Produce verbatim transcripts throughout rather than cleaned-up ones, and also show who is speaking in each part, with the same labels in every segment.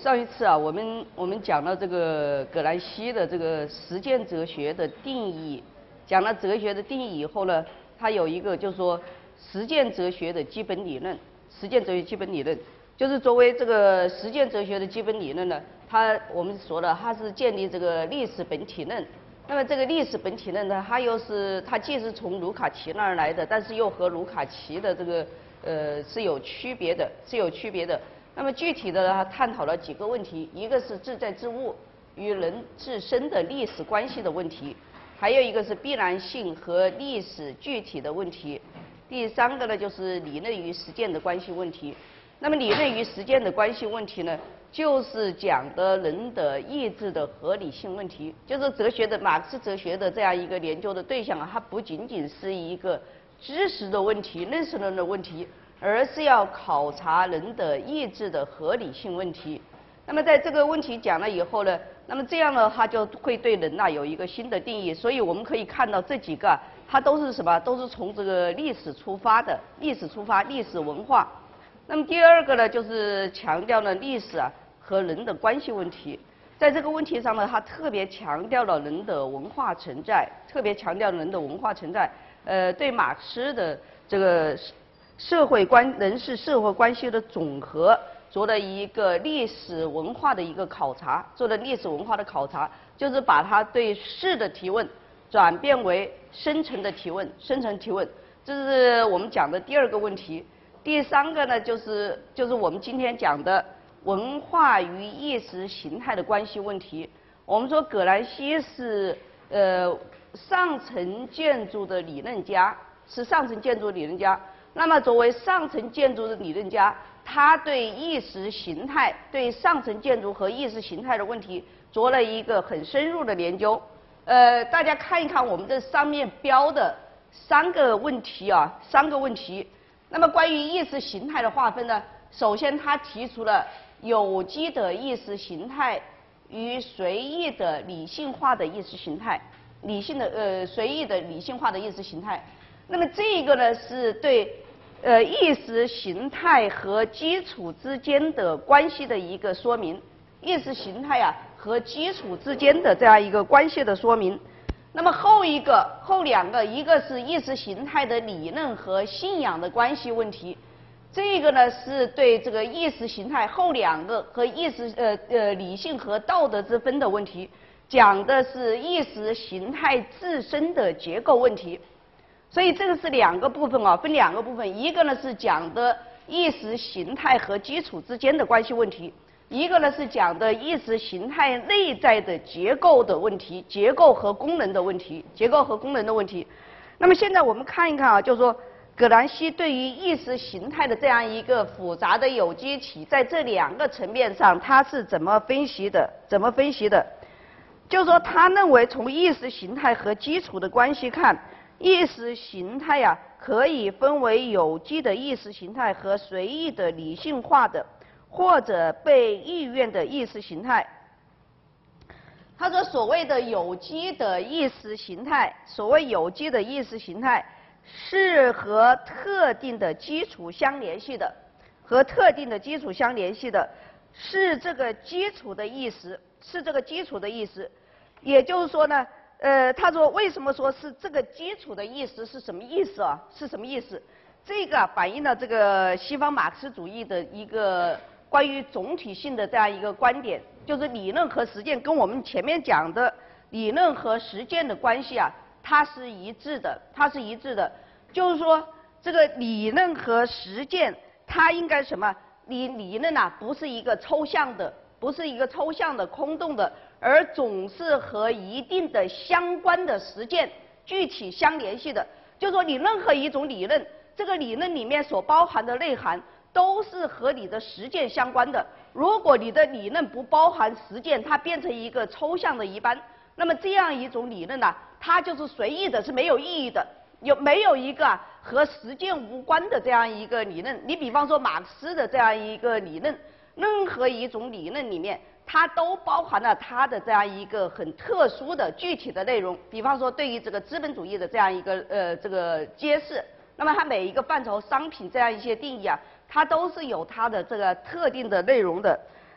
Speaker 1: 上一次啊，我们我们讲了这个葛兰西的这个实践哲学的定义，讲了哲学的定义以后呢，它有一个就是说实践哲学的基本理论，实践哲学基本理论就是作为这个实践哲学的基本理论呢，它我们说了它是建立这个历史本体论。那么这个历史本体论呢，它又是它既是从卢卡奇那儿来的，但是又和卢卡奇的这个呃是有区别的，是有区别的。那么具体的呢，它探讨了几个问题，一个是自在自物与人自身的历史关系的问题，还有一个是必然性和历史具体的问题，第三个呢就是理论与实践的关系问题。那么理论与实践的关系问题呢，就是讲的人的意志的合理性问题，就是哲学的马克思哲学的这样一个研究的对象啊，它不仅仅是一个知识的问题、认识论的问题，而是要考察人的意志的合理性问题。那么在这个问题讲了以后呢，那么这样呢，它就会对人呐、啊、有一个新的定义。所以我们可以看到这几个，它都是什么？都是从这个历史出发的，历史出发，历史文化。那么第二个呢，就是强调了历史啊和人的关系问题。在这个问题上呢，他特别强调了人的文化存在，特别强调人的文化存在。呃，对马克思的这个社会关人事社会关系的总和做了一个历史文化的一个考察，做了历史文化的考察，就是把他对事的提问转变为深层的提问，深层提问，这是我们讲的第二个问题。第三个呢，就是就是我们今天讲的文化与意识形态的关系问题。我们说葛兰西是呃上层建筑的理论家，是上层建筑理论家。那么作为上层建筑的理论家，他对意识形态、对上层建筑和意识形态的问题做了一个很深入的研究。呃，大家看一看我们这上面标的三个问题啊，三个问题。那么关于意识形态的划分呢，首先他提出了有机的意识形态与随意的理性化的意识形态，理性的呃随意的理性化的意识形态。那么这个呢是对呃意识形态和基础之间的关系的一个说明，意识形态啊和基础之间的这样一个关系的说明。那么后一个后两个，一个是意识形态的理论和信仰的关系问题，这个呢是对这个意识形态后两个和意识呃呃理性和道德之分的问题，讲的是意识形态自身的结构问题。所以这个是两个部分啊，分两个部分，一个呢是讲的意识形态和基础之间的关系问题，一个呢是讲的意识形态内在的结构的问题，结构和功能的问题，结构和功能的问题。那么现在我们看一看啊，就是说葛兰西对于意识形态的这样一个复杂的有机体，在这两个层面上他是怎么分析的？怎么分析的？就是说他认为从意识形态和基础的关系看，意识形态呀、啊、可以分为有机的意识形态和随意的理性化的或者被意愿的意识形态。他说所谓的有机的意识形态，所谓有机的意识形态是和特定的基础相联系的，和特定的基础相联系的，是这个基础的意识，是这个基础的意识。也就是说呢，呃，他说为什么说是这个基础的意识是什么意思啊？是什么意思？这个反映了这个西方马克思主义的一个关于总体性的这样一个观点，就是理论和实践跟我们前面讲的理论和实践的关系啊，它是一致的，它是一致的。就是说，这个理论和实践，它应该什么？理理论啊，不是一个抽象的，不是一个抽象的、空洞的，而总是和一定的相关的实践具体相联系的。就是说，你任何一种理论，这个理论里面所包含的内涵，都是和你的实践相关的。如果你的理论不包含实践，它变成一个抽象的一般，那么这样一种理论呢、啊，它就是随意的，是没有意义的。有没有一个和实践无关的这样一个理论？你比方说马克思的这样一个理论，任何一种理论里面，它都包含了它的这样一个很特殊的具体的内容。比方说对于这个资本主义的这样一个呃这个揭示，那么它每一个范畴商品这样一些定义啊，它都是有它的这个特定的内容的。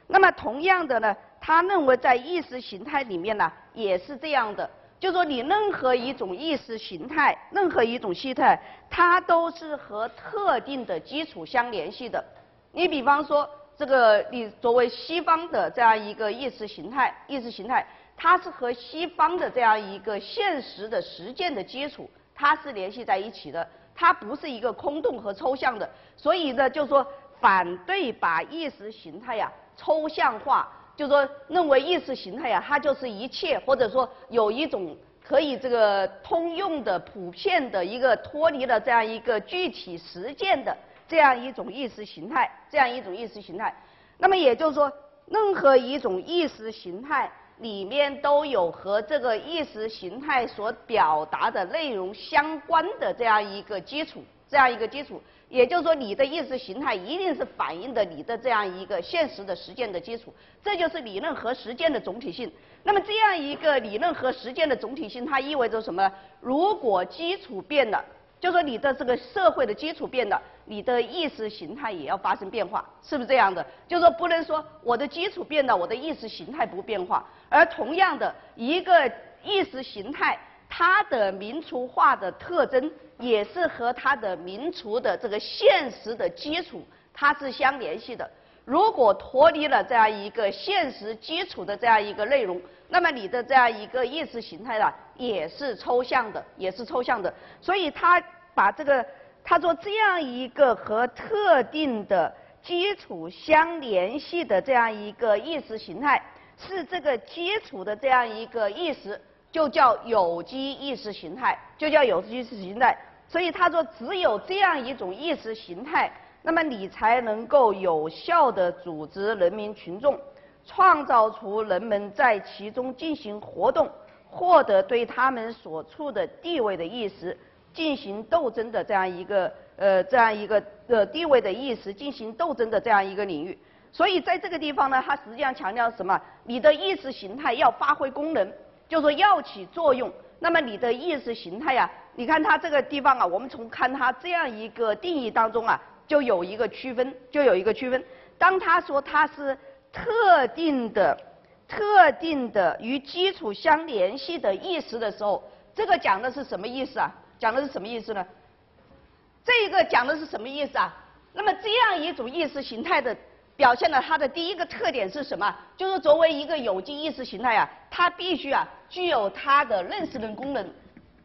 Speaker 1: 那么同样的呢，他认为在意识形态里面呢也是这样的，就说你任何一种意识形态，任何一种形态，它都是和特定的基础相联系的。你比方说，这个你作为西方的这样一个意识形态，意识形态，它是和西方的这样一个现实的实践的基础，它是联系在一起的，它不是一个空洞和抽象的。所以呢，就说反对把意识形态呀、啊、抽象化，就说认为意识形态呀、啊、它就是一切，或者说有一种可以这个通用的、普遍的一个脱离了这样一个具体实践的这样一种意识形态，这样一种意识形态。那么也就是说，任何一种意识形态里面都有和这个意识形态所表达的内容相关的这样一个基础，这样一个基础。也就是说，你的意识形态一定是反映的你的这样一个现实的实践的基础，这就是理论和实践的总体性。那么这样一个理论和实践的总体性，它意味着什么？如果基础变了，就说你的这个社会的基础变了，你的意识形态也要发生变化，是不是这样的？就是说不能说我的基础变了，我的意识形态不变化。而同样的一个意识形态，它的民族化的特征也是和它的民族的这个现实的基础它是相联系的。如果脱离了这样一个现实基础的这样一个内容，那么你的这样一个意识形态呢，也是抽象的，也是抽象的。所以他把这个他说这样一个和特定的基础相联系的这样一个意识形态，是这个基础的这样一个意识，就叫有机意识形态，就叫有机意识形态。所以他说，只有这样一种意识形态，那么你才能够有效地组织人民群众，创造出人们在其中进行活动，获得对他们所处的地位的意识进行斗争的这样一个呃这样一个呃地位的意识进行斗争的这样一个领域。所以在这个地方呢，它实际上强调什么？你的意识形态要发挥功能，就是说要起作用。那么你的意识形态呀、啊，你看它这个地方啊，我们从看它这样一个定义当中啊，就有一个区分，就有一个区分。当他说它是特定的、特定的与基础相联系的意识的时候，这个讲的是什么意思啊？讲的是什么意思呢？这个讲的是什么意思啊？那么这样一种意识形态的表现了它的第一个特点是什么？就是作为一个有机意识形态啊，它必须啊具有它的认识能功能。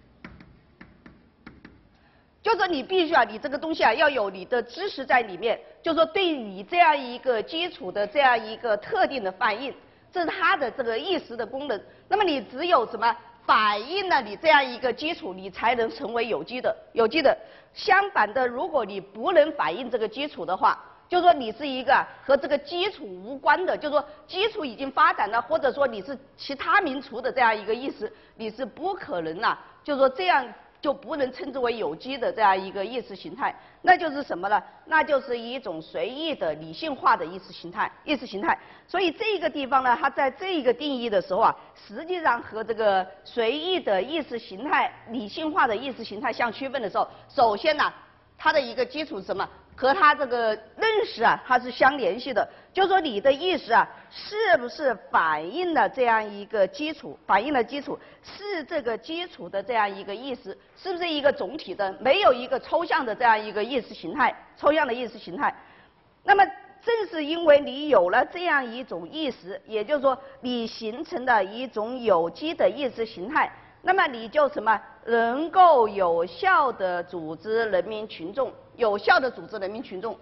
Speaker 1: 就是说你必须啊，你这个东西啊要有你的知识在里面，就是说对你这样一个基础的这样一个特定的反应，这是它的这个意识的功能。那么你只有什么反映了你这样一个基础，你才能成为有机的。有机的。相反的，如果你不能反映这个基础的话，就是说你是一个和这个基础无关的，就是说基础已经发展了，或者说你是其他民族的这样一个意识，你是不可能啊，就是说这样就不能称之为有机的这样一个意识形态。那就是什么呢？那就是一种随意的理性化的意识形态，意识形态。所以这个地方呢，它在这一个定义的时候啊，实际上和这个随意的意识形态、理性化的意识形态相区分的时候，首先呢，它的一个基础是什么？和它这个认识啊，它是相联系的。就是说你的意识啊，是不是反映了这样一个基础？反映了基础是这个基础的这样一个意识，是不是一个总体的？没有一个抽象的这样一个意识形态，抽象的意识形态。那么正是因为你有了这样一种意识，也就是说你形成了一种有机的意识形态，那么你就什么能够有效地组织人民群众，有效地组织人民群众。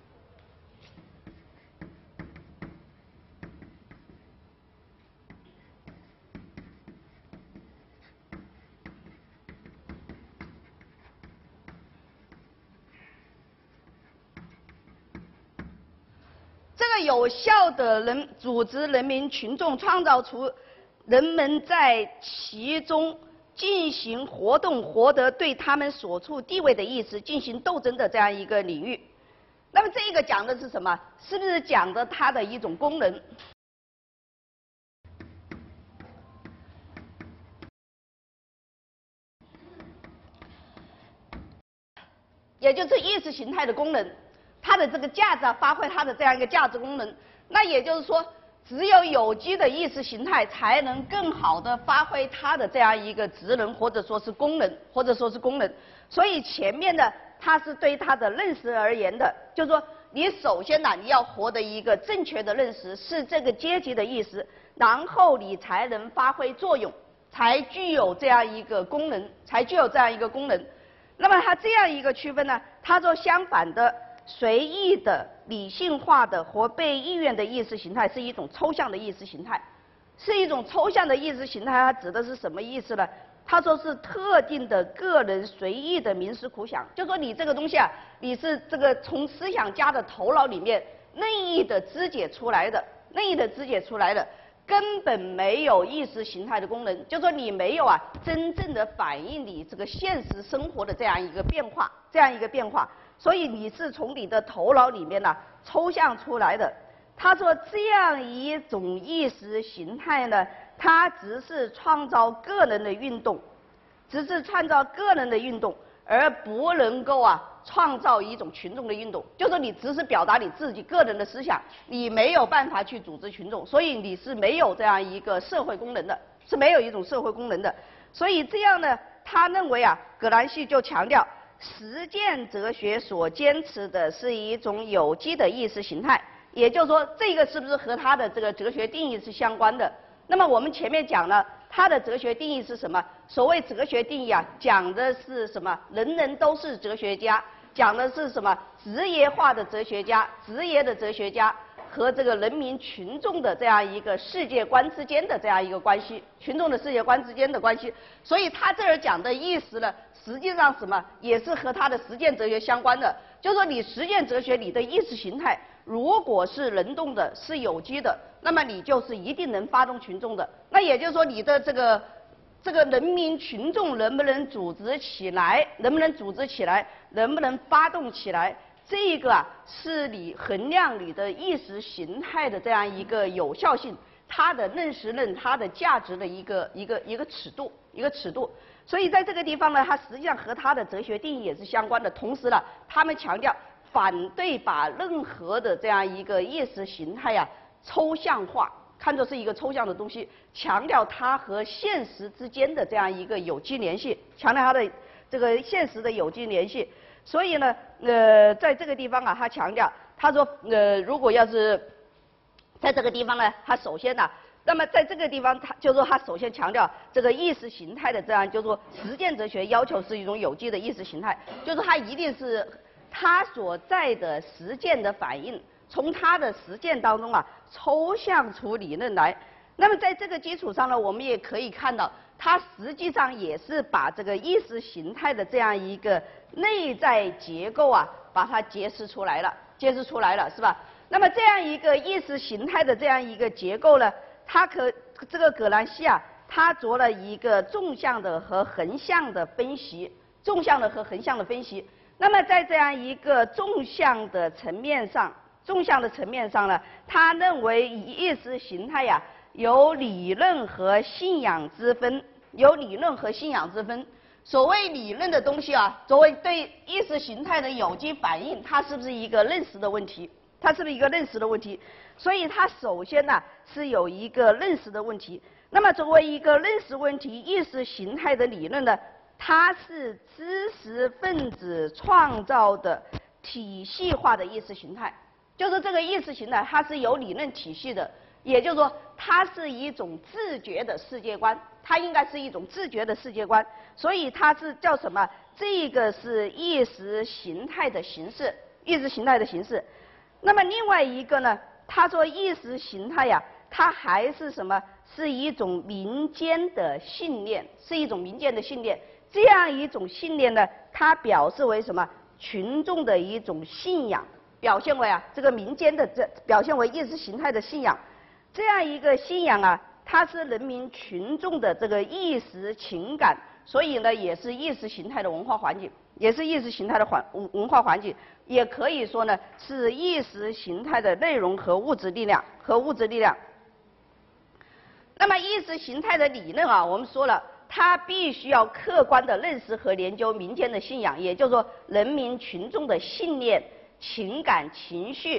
Speaker 1: 这个有效的人组织人民群众，创造出人们在其中进行活动，获得对他们所处地位的意识进行斗争的这样一个领域。那么这个讲的是什么？是不是讲的它的一种功能？也就是意识形态的功能，它的这个价值啊，发挥它的这样一个价值功能。 那也就是说，只有有机的意识形态才能更好的发挥它的这样一个职能，或者说是功能，或者说是功能。所以前面的它是对它的认识而言的，就是说你首先呢，你要获得一个正确的认识，是这个阶级的意识，然后你才能发挥作用，才具有这样一个功能，才具有这样一个功能。那么它这样一个区分呢，它说相反的。随意的、理性化的和被意愿的意识形态是一种抽象的意识形态，是一种抽象的意识形态。它指的是什么意思呢？他说是特定的个人随意的冥思苦想，就说你这个东西啊，你是这个从思想家的头脑里面任意的肢解出来的，任意的肢解出来的，根本没有意识形态的功能。就说你没有啊，真正的反映你这个现实生活的这样一个变化，这样一个变化。所以你是从你的头脑里面呢、啊、抽象出来的。他说这样一种意识形态呢，它只是创造个人的运动，只是创造个人的运动，而不能够啊创造一种群众的运动。就说你只是表达你自己个人的思想，你没有办法去组织群众，所以你是没有这样一个社会功能的，是没有一种社会功能的。所以这样呢，他认为啊，葛兰西就强调。实践哲学所坚持的是一种有机的意识形态，也就是说，这个是不是和他的这个哲学定义是相关的？那么我们前面讲了，他的哲学定义是什么？所谓哲学定义啊，讲的是什么？人人都是哲学家，讲的是什么？职业化的哲学家，职业的哲学家和这个人民群众的这样一个世界观之间的这样一个关系，群众的世界观之间的关系。所以他这儿讲的意思呢，实际上什么也是和他的实践哲学相关的。就是说你实践哲学，你的意识形态如果是能动的，是有机的，那么你就是一定能发动群众的。那也就是说，你的这个这个人民群众能不能组织起来，能不能组织起来，能不能发动起来？这个啊，是你衡量你的意识形态的这样一个有效性，它的认识论、它的价值的一个一个一个尺度，一个尺度。所以在这个地方呢，它实际上和它的哲学定义也是相关的。同时呢，他们强调反对把任何的这样一个意识形态呀、啊、抽象化，看作是一个抽象的东西，强调它和现实之间的这样一个有机联系，强调它的这个现实的有机联系。所以呢，呃，在这个地方啊，他强调，他说，呃，如果要是在这个地方呢，他首先呢、啊，那么在这个地方，他就说他首先强调这个意识形态的这样，就是说实践哲学要求是一种有机的意识形态，就是它一定是它所在的实践的反应，从它的实践当中啊抽象出理论来。那么在这个基础上呢，我们也可以看到。它实际上也是把这个意识形态的这样一个内在结构啊，把它揭示出来了，揭示出来了，是吧？那么这样一个意识形态的这样一个结构呢，它可这个葛兰西啊，他做了一个纵向的和横向的分析，纵向的和横向的分析。那么在这样一个纵向的层面上，纵向的层面上呢，他认为意识形态呀、啊。有理论和信仰之分，有理论和信仰之分。所谓理论的东西啊，作为对意识形态的有机反应，它是不是一个认识的问题？它是不是一个认识的问题？所以它首先呢、啊、是有一个认识的问题。那么作为一个认识问题，意识形态的理论呢，它是知识分子创造的体系化的意识形态，就是这个意识形态它是有理论体系的。也就是说，它是一种自觉的世界观，它应该是一种自觉的世界观，所以它是叫什么？这个是意识形态的形式，意识形态的形式。那么另外一个呢，他说意识形态呀、啊，它还是什么？是一种民间的信念，是一种民间的信念。这样一种信念呢，它表示为什么？群众的一种信仰，表现为啊这个民间的这表现为意识形态的信仰。这样一个信仰啊，它是人民群众的这个意识情感，所以呢，也是意识形态的文化环境，也是意识形态的环文化环境，也可以说呢，是意识形态的内容和物质力量和物质力量。那么意识形态的理论啊，我们说了，它必须要客观的认识和研究民间的信仰，也就是说，人民群众的信念、情感、情绪。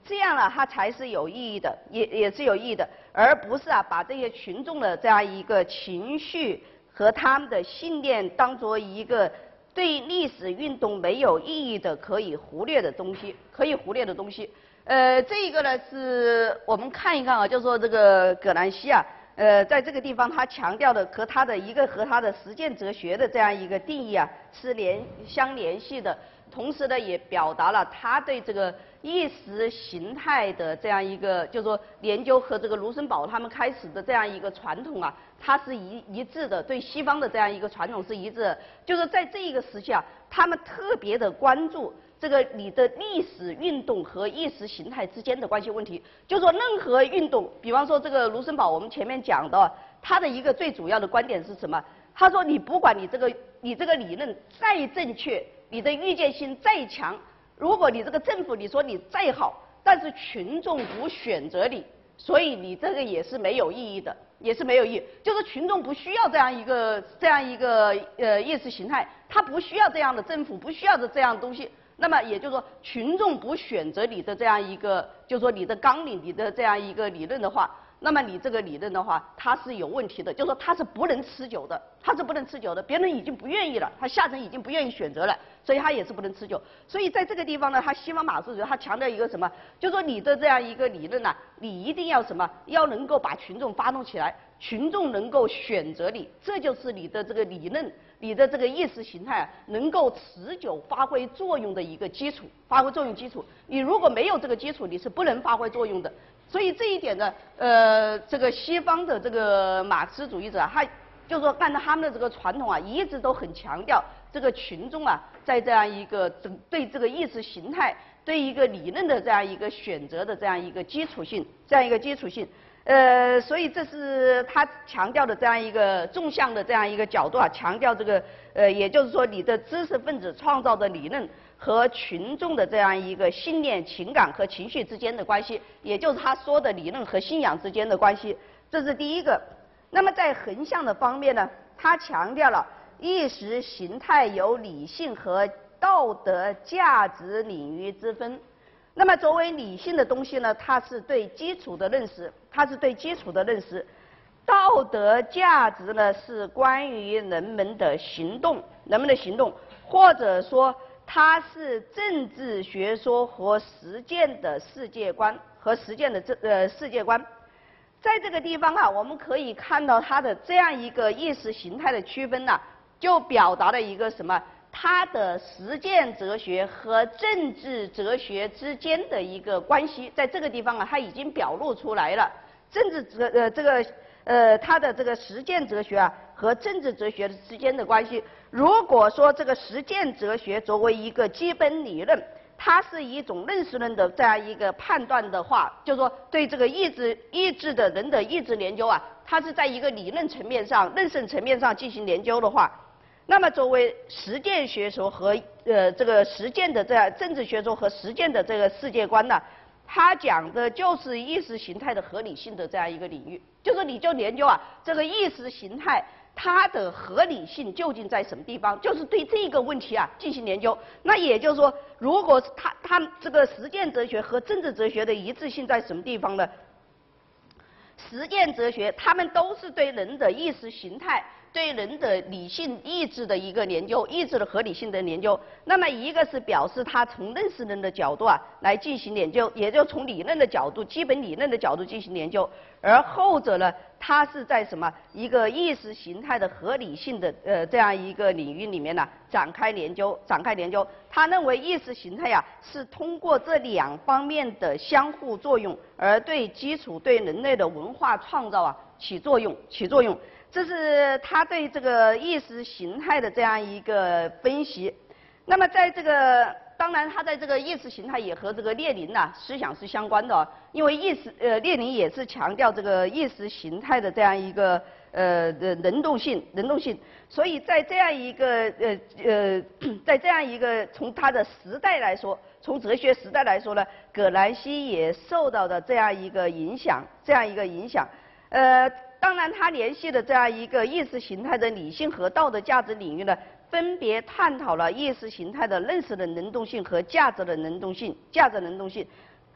Speaker 1: 这样呢，它才是有意义的，也也是有意义的，而不是啊把这些群众的这样一个情绪和他们的信念当做一个对历史运动没有意义的可以忽略的东西，可以忽略的东西。呃，这个呢是我们看一看啊，就说这个葛兰西啊，呃，在这个地方他强调的和他的一个和他的实践哲学的这样一个定义啊是联相联系的。同时呢，也表达了他对这个意识形态的这样一个，就是说研究和这个卢森堡他们开始的这样一个传统啊，它是一一致的，对西方的这样一个传统是一致的。就是在这一个时期啊，他们特别的关注这个你的历史运动和意识形态之间的关系问题。就是说任何运动，比方说这个卢森堡，我们前面讲的，他的一个最主要的观点是什么？他说你不管你这个你这个理论再正确，你的预见性再强，如果你这个政府你说你再好，但是群众不选择你，所以你这个也是没有意义的，也是没有意义。就是群众不需要这样一个这样一个呃意识形态，他不需要这样的政府，不需要的这样的东西。那么也就是说，群众不选择你的这样一个，就是说你的纲领，你的这样一个理论的话，那么你这个理论的话，它是有问题的，就是说它是不能持久的，它是不能持久的。别人已经不愿意了，他下层已经不愿意选择了，所以它也是不能持久。所以在这个地方呢，他西方马克思主义他强调一个什么？就是说你的这样一个理论呢、啊，你一定要什么？要能够把群众发动起来，群众能够选择你，这就是你的这个理论。你的这个意识形态能够持久发挥作用的一个基础，发挥作用基础。你如果没有这个基础，你是不能发挥作用的。所以这一点呢，呃，这个西方的这个马克思主义者，他就是说按照他们的这个传统啊，一直都很强调这个群众啊，在这样一个对这个意识形态、对一个理论的这样一个选择的这样一个基础性，这样一个基础性。呃，所以这是他强调的这样一个纵向的这样一个角度啊，强调这个呃，也就是说你的知识分子创造的理论和群众的这样一个信念、情感和情绪之间的关系，也就是他说的理论和信仰之间的关系，这是第一个。那么在横向的方面呢，他强调了意识形态有理性和道德价值领域之分。那么作为理性的东西呢，它是对基础的认识，它是对基础的认识。道德价值呢是关于人们的行动，人们的行动，或者说它是政治学说和实践的世界观和实践的这呃世界观。在这个地方啊，我们可以看到它的这样一个意识形态的区分呢、啊，就表达了一个什么？它的实践哲学和政治哲学之间的一个关系，在这个地方啊，它已经表露出来了。政治哲呃这个呃它的这个实践哲学啊和政治哲学之间的关系，如果说这个实践哲学作为一个基本理论，它是一种认识论的这样一个判断的话，就是说对这个意志意志的人的意志研究啊，它是在一个理论层面上、认识层面上进行研究的话。那么，作为实践学说和呃这个实践的这样政治学说和实践的这个世界观呢，它讲的就是意识形态的合理性的这样一个领域，就是你就研究啊这个意识形态它的合理性究竟在什么地方，就是对这个问题啊进行研究。那也就是说，如果是它它这个实践哲学和政治哲学的一致性在什么地方呢？实践哲学他们都是对人的意识形态、对人的理性意志的一个研究，意志的合理性的研究。那么一个是表示他从认识论的角度啊来进行研究，也就从理论的角度、基本理论的角度进行研究。而后者呢，它是在什么一个意识形态的合理性的呃这样一个领域里面呢展开研究，展开研究。他认为意识形态呀、啊、是通过这两方面的相互作用，而对基础对人类的文化创造啊起作用，起作用。这是他对这个意识形态的这样一个分析。那么在这个当然，他在这个意识形态也和这个列宁呐、啊、思想是相关的、哦，因为意识呃列宁也是强调这个意识形态的这样一个呃的能动性，能动性。所以在这样一个呃呃，在这样一个从他的时代来说，从哲学时代来说呢，葛兰西也受到的这样一个影响，这样一个影响。呃，当然他联系的这样一个意识形态的理性和道德价值领域呢。分别探讨了意识形态的认识的能动性和价值的能动性，价值能动性。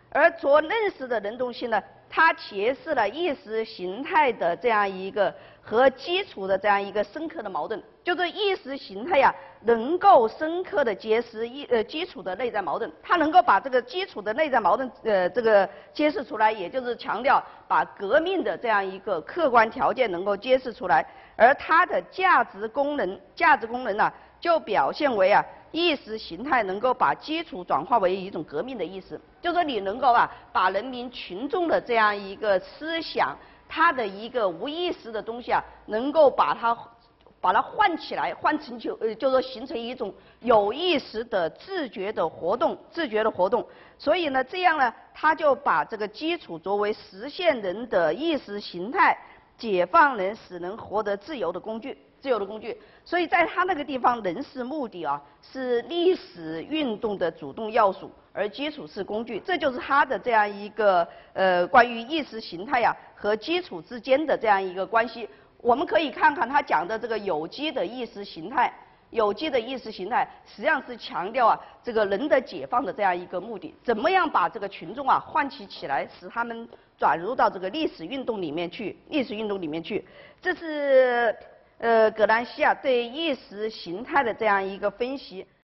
Speaker 1: 而做认识的能动性呢，它揭示了意识形态的这样一个和基础的这样一个深刻的矛盾，就是意识形态呀，能够深刻的揭示一呃基础的内在矛盾，它能够把这个基础的内在矛盾呃这个揭示出来，也就是强调把革命的这样一个客观条件能够揭示出来，而它的价值功能价值功能呢、啊，就表现为啊。意识形态能够把基础转化为一种革命的意思，就是说你能够啊把人民群众的这样一个思想，它的一个无意识的东西啊，能够把它把它唤起来，换成就呃就是说形成一种有意识的自觉的活动，自觉的活动。所以呢，这样呢，他就把这个基础作为实现人的意识形态，解放人，使人活得自由的工具。自由的工具，所以在他那个地方，人是目的啊，是历史运动的主动要素，而基础是工具，这就是他的这样一个呃关于意识形态呀、啊、和基础之间的这样一个关系。我们可以看看他讲的这个有机的意识形态，有机的意识形态实际上是强调啊这个人的解放的这样一个目的，怎么样把这个群众啊唤起起来，使他们转入到这个历史运动里面去，历史运动里面去，这是。呃，葛兰西啊对意识形态的这样一个分析。